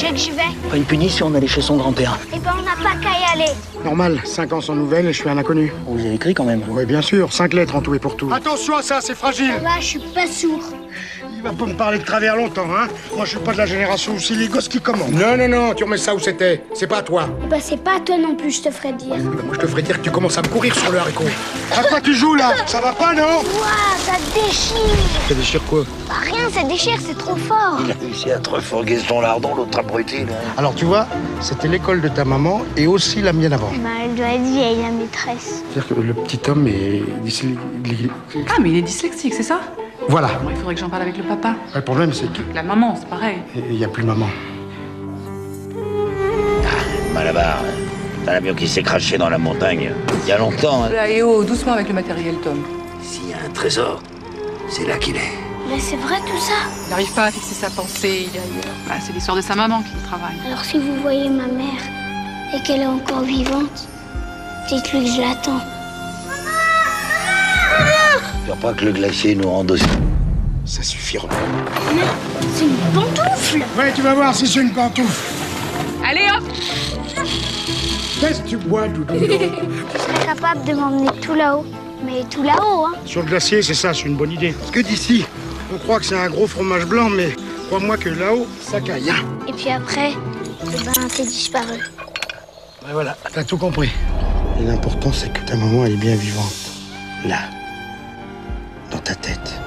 sais que j'y vais. Pas une punition d'aller chez son grand-père. Eh ben, on n'a pas qu'à y aller. Normal, 5 ans sans nouvelles et je suis un inconnu. Vous avez écrit quand même. Oui, bien sûr, 5 lettres en tout et pour tout. Attention à ça, c'est fragile. Ça va, je suis pas sourd. Il va pas me parler de travers longtemps, hein. Moi, je suis pas de la génération où c'est les gosses qui commandent. Non, non, non, tu remets ça où c'était. C'est pas à toi. Eh ben, c'est pas à toi non plus, je te ferai dire. Moi, je te ferais dire que tu commences à me courir sur le haricot. À quoi tu joues, là? Ça va pas, non? Ouah, ça déchire. Ça déchire quoi? Bah, rien, ça déchire, c'est trop fort. Il a réussi à te refourguer son lardon, l'autre abruti, là. Alors, tu vois, c'était l'école de ta maman et aussi la mienne avant. Bah, elle doit être vieille, la maîtresse. C'est-à-dire que le petit homme est dyslexique. Ah, mais il est dyslexique, c'est ça? Voilà. Bon, il faudrait que j'en parle avec le papa. Le problème, c'est que La maman, c'est pareil. il y a plus maman. Malabar, t'as l'avion qui s'est craché dans la montagne. Il y a longtemps, hein. Là, et oh, doucement avec le matériel, Tom. S'il y a un trésor, c'est là qu'il est. Mais c'est vrai tout ça? Il n'arrive pas à fixer sa pensée, il est ailleurs. Bah, c'est l'histoire de sa maman qui le travaille. Alors si vous voyez ma mère et qu'elle est encore vivante, dites-lui que je l'attends. J'espère pas que le glacier nous rende aussi. Ça suffira. Mais c'est une pantoufle! Ouais, tu vas voir si c'est une pantoufle. Allez, hop! Qu'est-ce que tu bois, Doudou? Je serais capable de m'emmener tout là-haut. Mais tout là-haut, hein? Sur le glacier, c'est ça, c'est une bonne idée. Parce que d'ici, on croit que c'est un gros fromage blanc, mais crois-moi que là-haut, ça caille. Hein. Et puis après, eh ben, t'es disparu. Ben voilà, t'as tout compris. Et l'important, c'est que ta maman, elle est bien vivante. Là. Dans ta tête.